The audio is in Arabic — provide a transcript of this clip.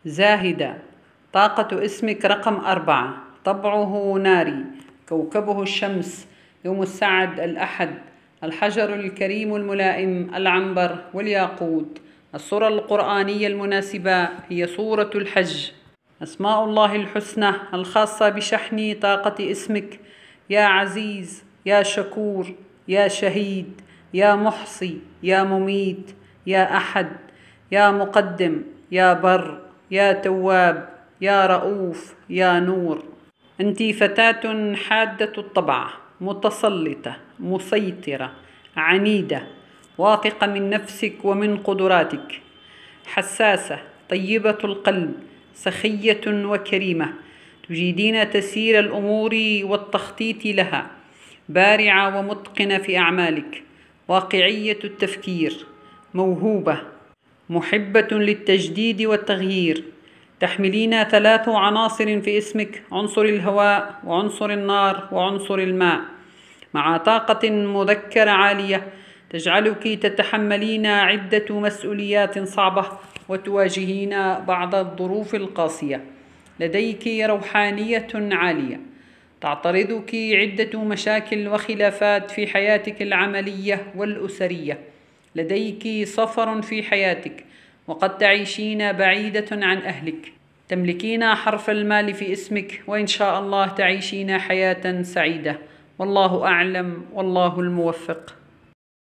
زاهدة. طاقة اسمك رقم 4. طبعه ناري. كوكبه الشمس. يوم السعد الأحد. الحجر الكريم الملائم العنبر والياقوت. السورة القرآنية المناسبة هي سورة الحج. أسماء الله الحسنى الخاصة بشحن طاقة اسمك: يا عزيز، يا شكور، يا شهيد، يا محصي، يا مميت، يا أحد، يا مقدم، يا بر، يا تواب، يا رؤوف، يا نور. أنت فتاة حادة الطبع، متسلطة، مسيطرة، عنيدة، واثقة من نفسك ومن قدراتك، حساسة، طيبة القلب، سخية وكريمة، تجيدين تسيير الأمور والتخطيط لها، بارعة ومتقنة في أعمالك، واقعية التفكير، موهوبة، محبة للتجديد والتغيير. تحملين 3 عناصر في اسمك: عنصر الهواء وعنصر النار وعنصر الماء، مع طاقة مذكرة عالية تجعلك تتحملين عدة مسؤوليات صعبة وتواجهين بعض الظروف القاسية. لديك روحانية عالية. تعترضك عدة مشاكل وخلافات في حياتك العملية والأسرية. لديك سفر في حياتك، وقد تعيشين بعيدة عن أهلك. تملكين حرف المال في اسمك، وإن شاء الله تعيشين حياة سعيدة. والله أعلم، والله الموفق.